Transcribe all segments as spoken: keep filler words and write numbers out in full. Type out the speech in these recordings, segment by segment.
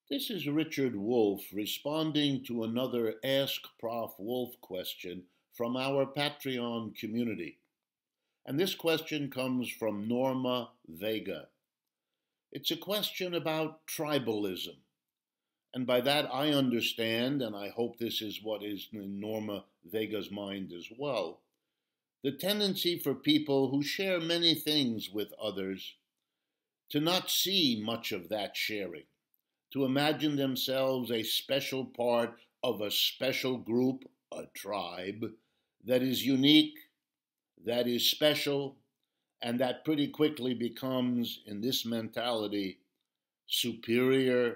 This is Richard Wolff responding to another Ask Professor Wolff question from our Patreon community. And this question comes from Norma Vega. It's a question about tribalism. And by that I understand, and I hope this is what is in Norma Vega's mind as well, the tendency for people who share many things with others to not see much of that sharing, to imagine themselves a special part of a special group, a tribe, that is unique, that is special, and that pretty quickly becomes, in this mentality, superior,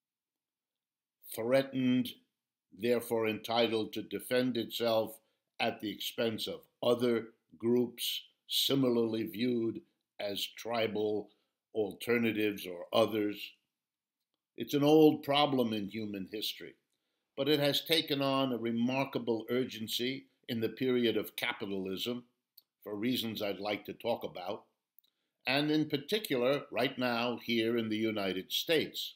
threatened, therefore entitled to defend itself at the expense of other groups similarly viewed as tribal alternatives or others. It's an old problem in human history, but it has taken on a remarkable urgency in the period of capitalism, for reasons I'd like to talk about, and in particular, right now, here in the United States.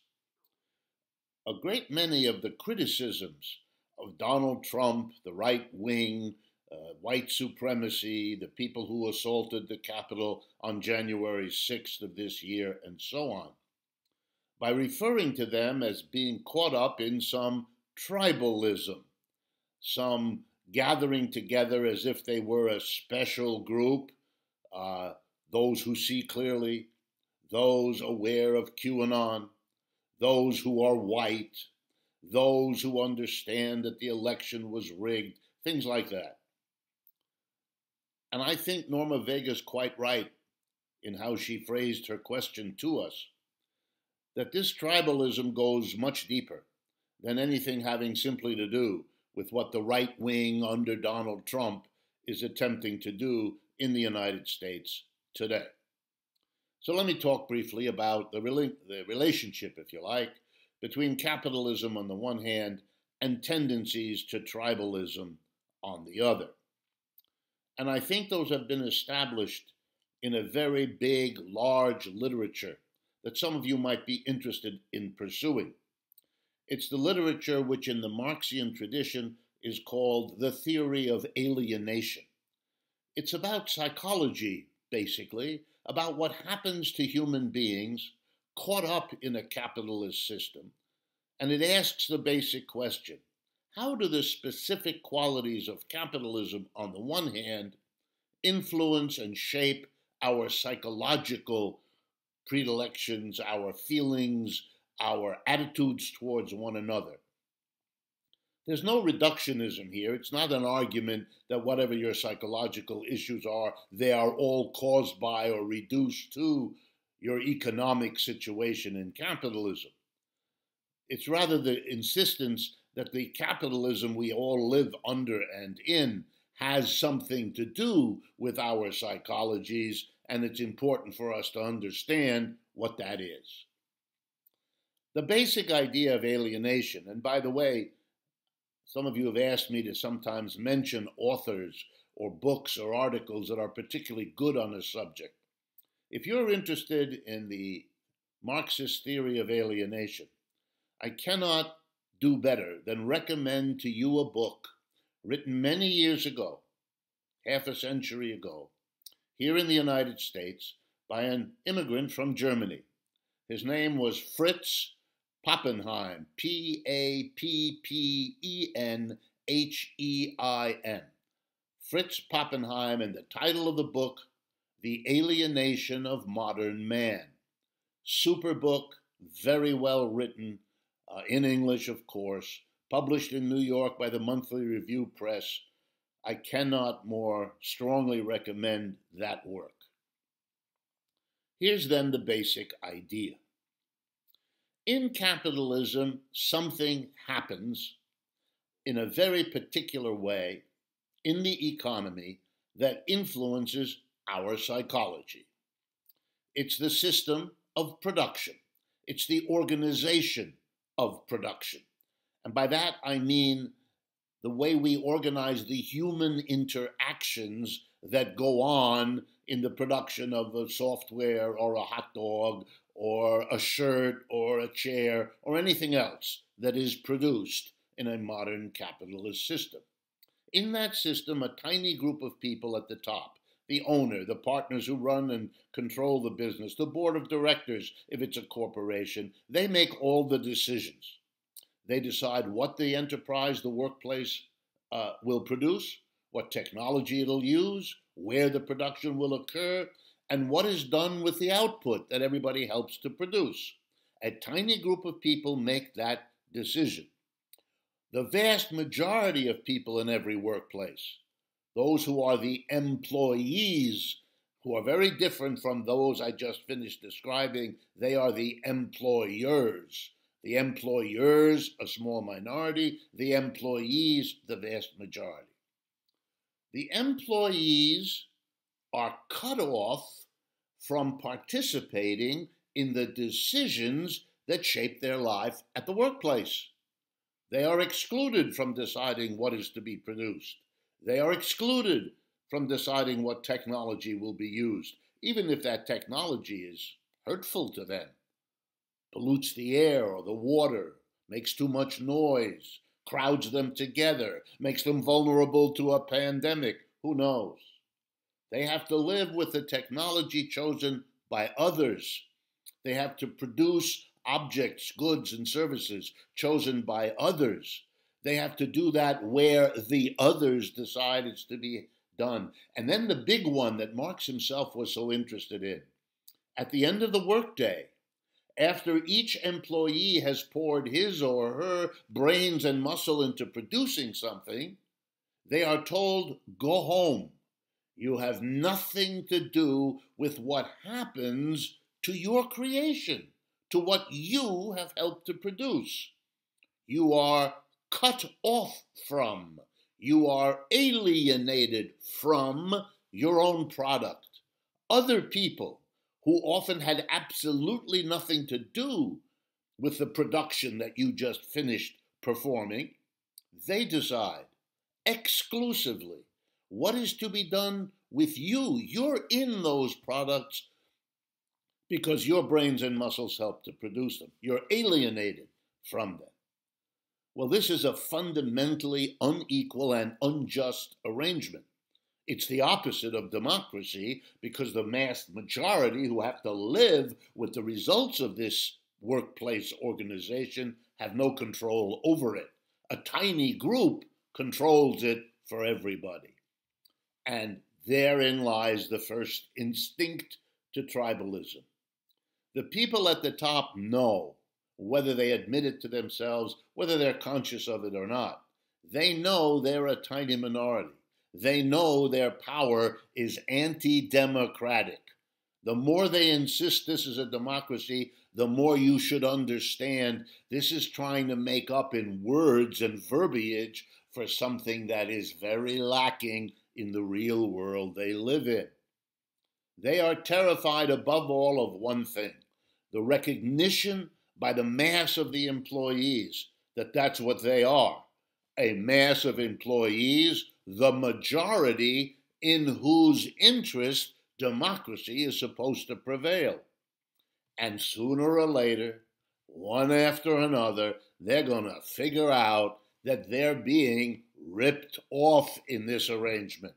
A great many of the criticisms of Donald Trump, the right wing, uh, white supremacy, the people who assaulted the Capitol on January sixth of this year, and so on, by referring to them as being caught up in some tribalism, some gathering together as if they were a special group, uh, those who see clearly, those aware of QAnon, those who are white, those who understand that the election was rigged, things like that. And I think Norma Vega's quite right in how she phrased her question to us, that this tribalism goes much deeper than anything having simply to do with what the right wing under Donald Trump is attempting to do in the United States today. So let me talk briefly about the, rela- the relationship, if you like, between capitalism on the one hand and tendencies to tribalism on the other. And I think those have been established in a very big, large literature that some of you might be interested in pursuing. It's the literature which in the Marxian tradition is called the theory of alienation. It's about psychology, basically, about what happens to human beings caught up in a capitalist system. And it asks the basic question: how do the specific qualities of capitalism on the one hand influence and shape our psychological predilections, our feelings, our attitudes towards one another? There's no reductionism here. It's not an argument that whatever your psychological issues are, they are all caused by or reduced to your economic situation in capitalism. It's rather the insistence that the capitalism we all live under and in has something to do with our psychologies, and it's important for us to understand what that is. The basic idea of alienation, and by the way, some of you have asked me to sometimes mention authors or books or articles that are particularly good on a subject. If you're interested in the Marxist theory of alienation, I cannot do better than recommend to you a book written many years ago, half a century ago, here in the United States by an immigrant from Germany. His name was Fritz Pappenheim, P A P P E N H E I N. Fritz Pappenheim, and the title of the book, The Alienation of Modern Man. Super book, very well written, uh, in English, of course, published in New York by the Monthly Review Press. I cannot more strongly recommend that work. Here's then the basic idea. In capitalism, something happens in a very particular way in the economy that influences our psychology. It's the system of production. It's the organization of production. And by that I mean the way we organize the human interactions that go on in the production of a software or a hot dog or a shirt or a chair or anything else that is produced in a modern capitalist system. In that system, a tiny group of people at the top, the owner, the partners who run and control the business, the board of directors, if it's a corporation, they make all the decisions. They decide what the enterprise, the workplace, uh, will produce, what technology it'll use, where the production will occur, and what is done with the output that everybody helps to produce. A tiny group of people make that decision. The vast majority of people in every workplace, those who are the employees, who are very different from those I just finished describing, they are the employers. The employers, a small minority, the employees, the vast majority. The employees are cut off from participating in the decisions that shape their life at the workplace. They are excluded from deciding what is to be produced. They are excluded from deciding what technology will be used, even if that technology is hurtful to them, pollutes the air or the water, makes too much noise, crowds them together, makes them vulnerable to a pandemic. Who knows? They have to live with the technology chosen by others. They have to produce objects, goods, and services chosen by others. They have to do that where the others decide it's to be done. And then the big one that Marx himself was so interested in. At the end of the workday, after each employee has poured his or her brains and muscle into producing something, they are told, go home. You have nothing to do with what happens to your creation, to what you have helped to produce. You are cut off from, you are alienated from your own product. Other people who often had absolutely nothing to do with the production that you just finished performing, they decide exclusively what is to be done with you. You're in those products because your brains and muscles help to produce them. You're alienated from them. Well, this is a fundamentally unequal and unjust arrangement. It's the opposite of democracy because the mass majority who have to live with the results of this workplace organization have no control over it. A tiny group controls it for everybody. And therein lies the first instinct to tribalism. The people at the top know, whether they admit it to themselves, whether they're conscious of it or not. They know they're a tiny minority. They know their power is anti-democratic. The more they insist this is a democracy, the more you should understand this is trying to make up in words and verbiage for something that is very lacking in the real world they live in. They are terrified above all of one thing, the recognition by the mass of the employees that that's what they are, a mass of employees, the majority in whose interest democracy is supposed to prevail. And sooner or later, one after another, they're going to figure out that they're being ripped off in this arrangement.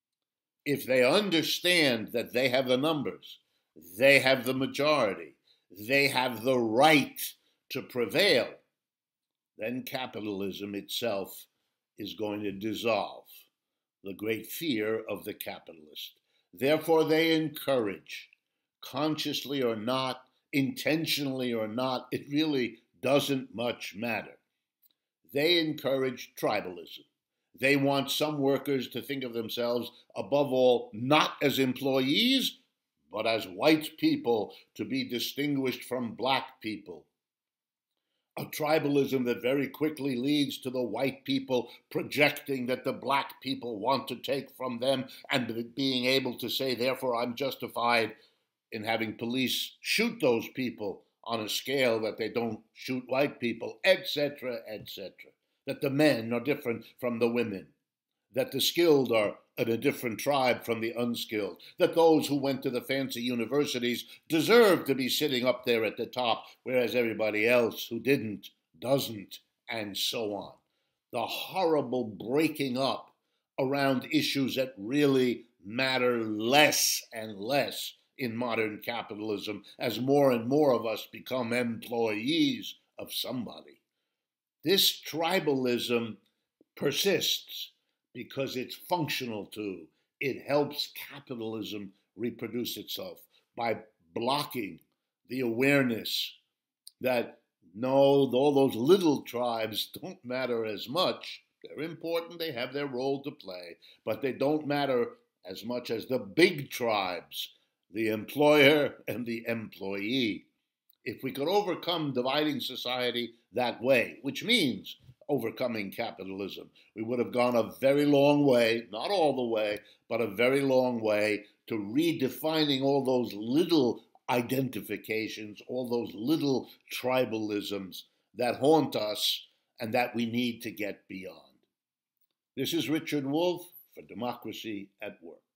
If they understand that they have the numbers, they have the majority, they have the right to prevail, then capitalism itself is going to dissolve, the great fear of the capitalist. Therefore, they encourage, consciously or not, intentionally or not, it really doesn't much matter. They encourage tribalism. They want some workers to think of themselves, above all, not as employees, but as white people, to be distinguished from black people. A tribalism that very quickly leads to the white people projecting that the black people want to take from them and being able to say, therefore, I'm justified in having police shoot those people on a scale that they don't shoot white people, et cetera, et cetera. That the men are different from the women. that the skilled are in a different tribe from the unskilled, that those who went to the fancy universities deserve to be sitting up there at the top, whereas everybody else who didn't doesn't, and so on. The horrible breaking up around issues that really matter less and less in modern capitalism as more and more of us become employees of somebody. This tribalism persists because it's functional to, it helps capitalism reproduce itself by blocking the awareness that no, all those little tribes don't matter as much. They're important, they have their role to play, but they don't matter as much as the big tribes, the employer and the employee. If we could overcome dividing society that way, which means overcoming capitalism, we would have gone a very long way, not all the way, but a very long way to redefining all those little identifications, all those little tribalisms that haunt us and that we need to get beyond. This is Richard Wolff for Democracy at Work.